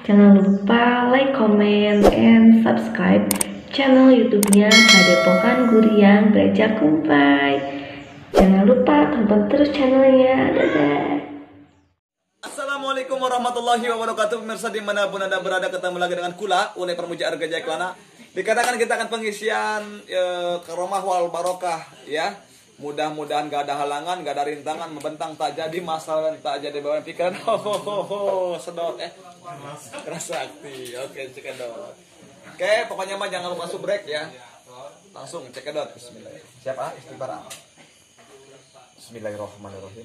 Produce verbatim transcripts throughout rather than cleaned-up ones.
Jangan lupa like, comment, and subscribe channel YouTube-nya Padepokan Guriang Belajar Kumpai. Jangan lupa tonton terus channelnya. Dadah. Assalamualaikum warahmatullahi wabarakatuh. Pemirsa dimanapun Anda berada, ketemu lagi dengan Kula Ule Permuja Arga Jaiklana. Dikatakan kita akan pengisian e, Karomah wal Barokah ya. Mudah-mudahan gak ada halangan, gak ada rintangan, membentang tak jadi, masalah tak jadi bawa pikiran. Ho ho ho ho, sedot eh. Kerasa akti. Oke, cekidot. Oke, pokoknya mah jangan lupa subrek ya. Langsung cekidot. Bismillah. Siapa? Istighfar. Bismillahirrahmanirrahim.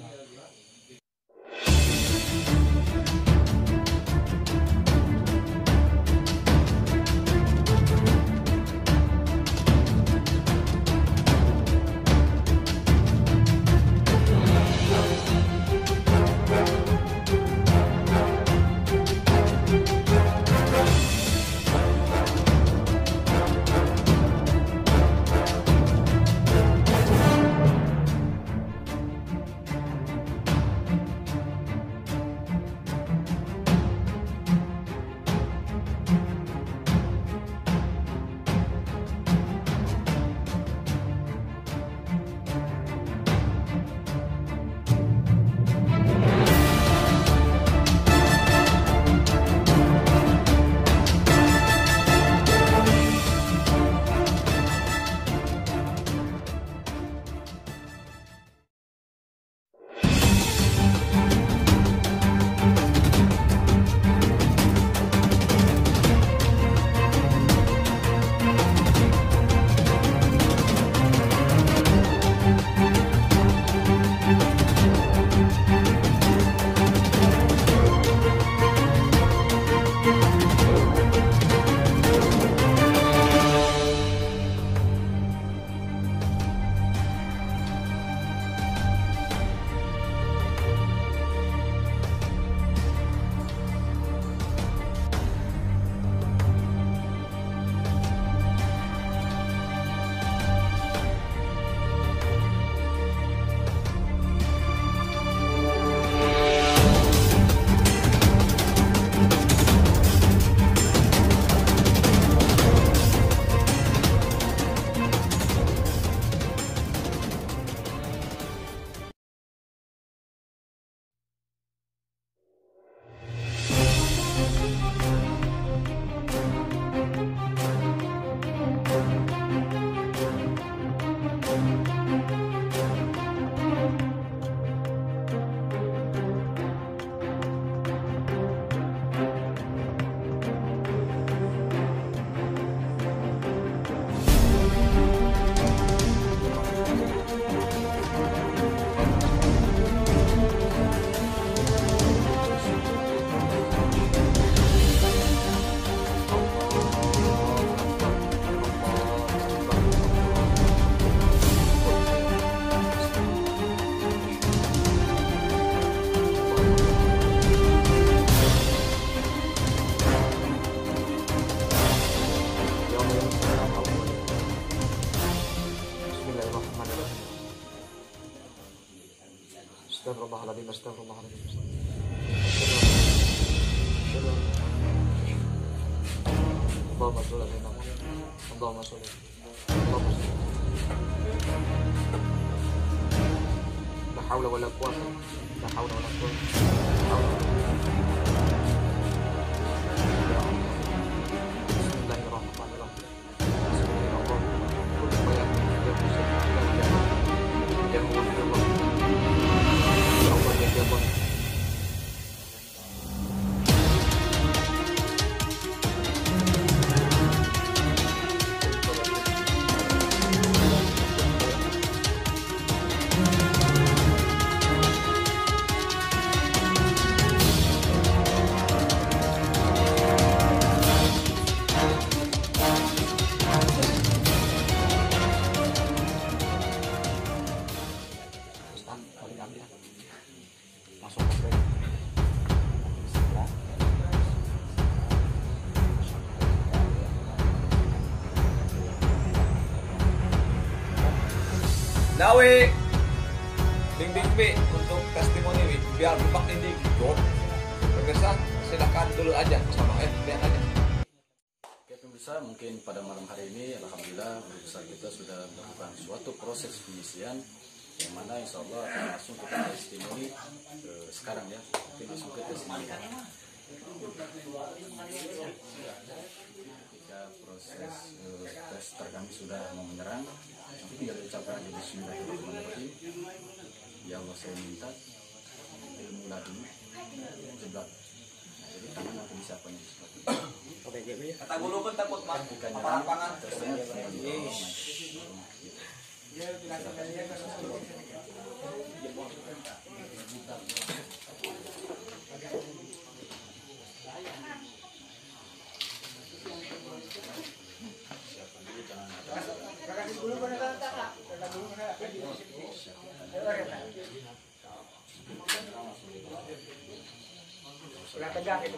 Astagfirullahaladzim, astagfirullahaladzim. Allahumma sholli ala Muhammad. Allahumma sholli. Allahumma sholli. La haula wala quwwata. La haula wala quwwata. Bismillahirrahmanirrahim. Nawi ding ding B untuk testimoni biar tempat ini God pemirsa silakan dulu aja sama eh lihat aja. Oke pemirsa, mungkin pada malam hari ini alhamdulillah pemirsa kita sudah melakukan suatu proses pengisian yang mana insya Allah akan langsung kita testimoni eh, sekarang ya. Mungkin langsung ke testimoni. Ketika proses eh, tester kami sudah mau menyerang, nanti tinggal diucapkan aja bismillahirrahmanirrahim. Ya Allah saya minta ilmu laduni jebak. Jadi tangan nanti disiapkan seperti itu. Kata guru kan takut pak lapangan tegak itu.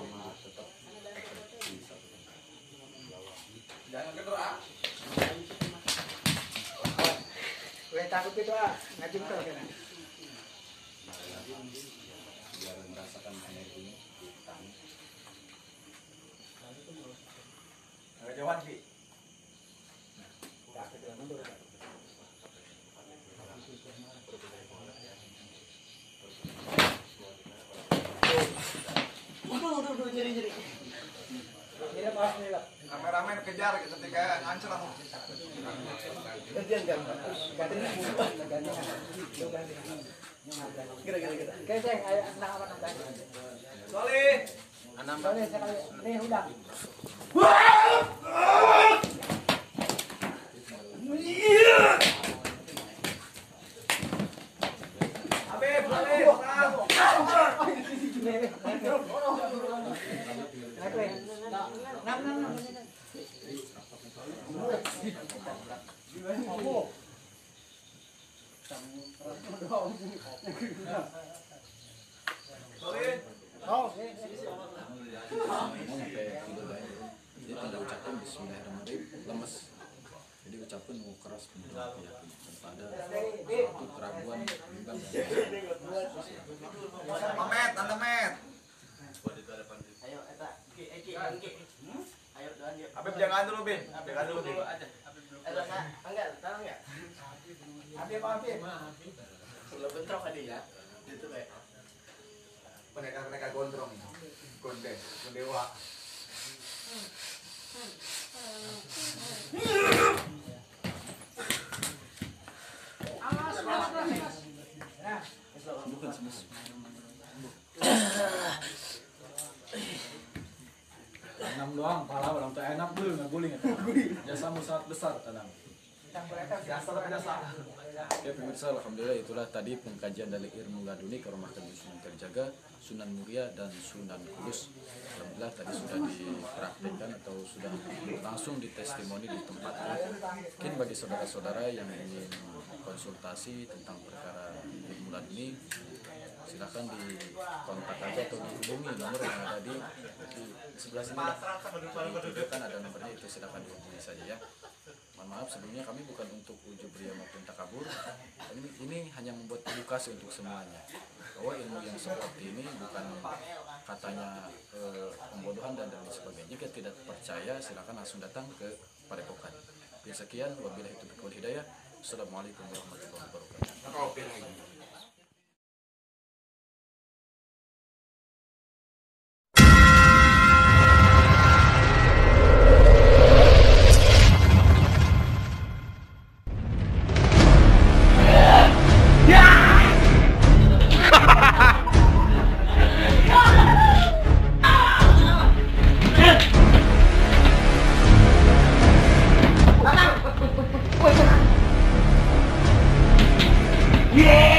Jangan gerak. Gue takut itu ah, ngajung tuh kan. Biar merasakan energinya di tangan. Agak jauhan sih. Kameramen kejar ketika ngancur aku. Solih. Solih sekali. Nih udah. Habib, Habib. Nam, nam, nam. Sorry. Oh, Jadi tinggal ucapkan bismillahirrahmanirrahim, lemes. Jadi ucapkan mau keras benar yakin tanpa ada satu keraguan bimbang. Mamet, Tante Met. Ayo, eta, Ki, Ki, Ki. Ayo, lanjut. Habib jangan dulu, Bin. Jangan dulu, Bin. aja. Eta, enggak, tahu enggak? Habib, Habib. Sudah bentrok tadi ya. Gitu kayak. Mereka-mereka gondrong. Gonde, gondewa. Bukan semes. Tanam doang, pala orang tuh enak dulu nggak guling ya. Jasamu sangat besar tanam. Oke pemirsa, alhamdulillah itulah tadi pengkajian dari ilmu laduni ke rumah kerja Sunan Kalijaga, Sunan Muria dan Sunan Kudus. Alhamdulillah tadi sudah dipraktekkan atau sudah langsung ditestimoni di tempatnya. Mungkin bagi saudara-saudara yang ingin konsultasi tentang perkara ilmu laduni, silakan dikontak aja atau dihubungi nomor yang ada di, di sebelah sini. Ditunjukkan ada nomornya, itu silakan dihubungi saja ya. Mohon maaf sebelumnya, kami bukan untuk ujub ria maupun takabur. Ini, ini hanya membuat edukasi untuk semuanya bahwa ilmu yang seperti ini bukan katanya eh, pembodohan dan lain sebagainya. Jika tidak percaya silakan langsung datang ke Padepokan. Sekian, wabillahi taufiq wal hidayah. Assalamualaikum warahmatullahi wabarakatuh. Yeah!